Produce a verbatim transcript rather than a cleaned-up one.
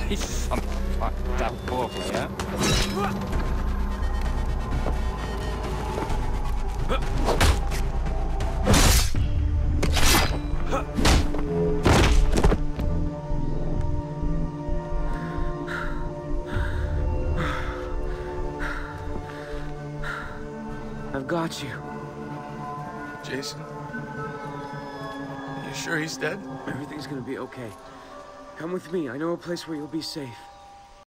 He's some fucked up ball player. I've got you. Jason? You sure he's dead? Everything's gonna be okay. Come with me. I know a place where you'll be safe.